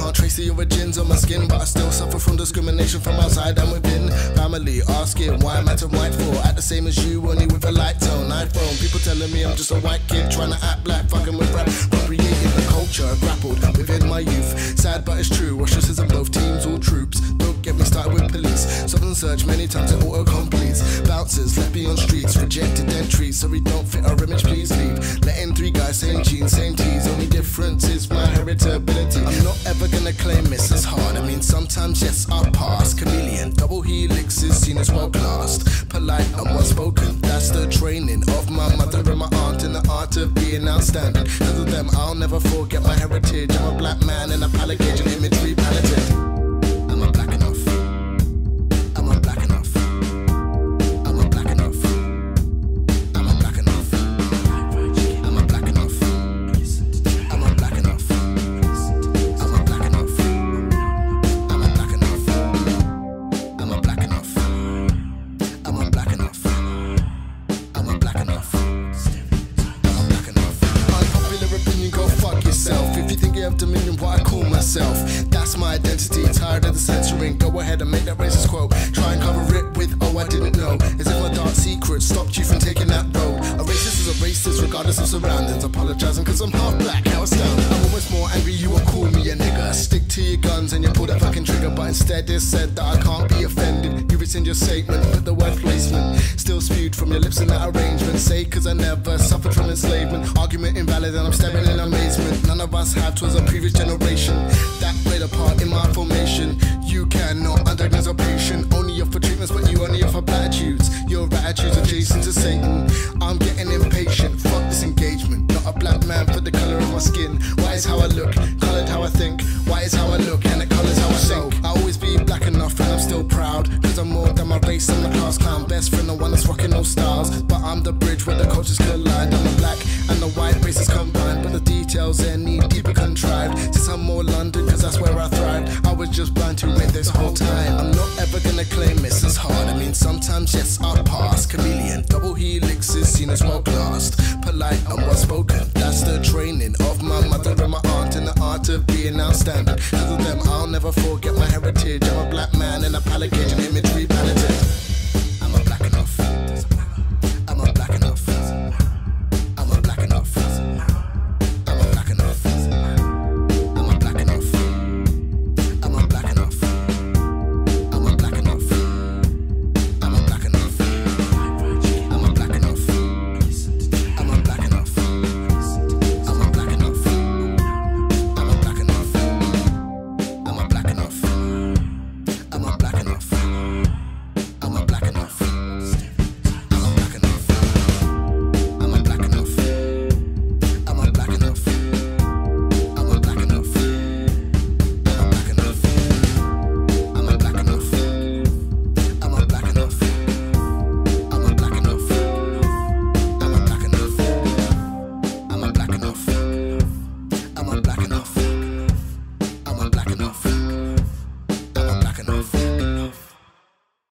can't trace the origins of my skin, but I still suffer from discrimination from outside and within. Family asking why I'm acting white for, act the same as you, only with a light tone. iPhone, people telling me I'm just a white kid trying to act black, fucking with rap, appropriating the culture grappled within my youth. Sad but it's true, ostracism both teams, all troops. Don't get me started with police. Southern search many times it auto completes. Bouncers left me on streets, rejected entries, so we don't fit our image, please leave. Letting 3 guys, same jeans, same tees, only difference is my heritability. I'm not ever gonna claim it's as hard. I mean sometimes yes I pass. Chameleon, double helix is seen as well classed. Polite and well spoken, that's the training of my mother and my aunt in the art of being outstanding. Because of them I'll never forget my heritage. I'm a black man in a palette cage and imagery paleted. Am I black enough? Am I black enough? Am I black enough? Am I black enough? Am I black enough? Am I black enough? Am I black enough? Am I black enough? Am I black enough? Am I black enough? Am I black enough? Am I black enough? Unpopular opinion, go fuck yourself. If you think you have dominion, what I call myself, that's my identity. Tired of the censoring, go ahead and make that racist quote. Try and cover it with, oh I didn't know, as if my dark secret stopped you from taking that road. A racist is a racist regardless of surroundings. Apologizing cause I'm half black, how astounding. I'm almost more angry you will call me a nigger. Stick to your guns and you pull that fucking trigger, but instead it's said that I can't be offended. You rescind your statement, put the word placement still spewed from your lips in that arrangement. Say cause I never suffered from enslavement. Argument invalid and I'm staring in amazement. None of us have, 'twas a previous generation that played a part in my formation. You cannot undiagnose a patient, only offer treatments but you only offer platitudes. Your attitudes adjacent to Satan. I'm getting impatient, fuck this engagement. Not a black man for the colour of my skin. White is how I look, coloured how I think. White is how I look and the colour's how I think. I'll always be black enough and I'm still proud, cause I'm more than my race, I'm the class clown. Best friend, the one that's rocking those styles, but I'm the bridge where the cultures collide. I'm the black and the white races combined, but the details there need deeper contrived. Since I'm more London, cause that's where I thrived, I was just blind to it this whole time. I'm not ever gonna claim it's as hard. I mean sometimes yes I pass. Chameleon, double helix is seen as well classed. Polite and well spoken, that's the training of my mother and my aunt in the art of being outstanding. Because of them I'll never forget my heritage. I'm a black man in a palette cage and image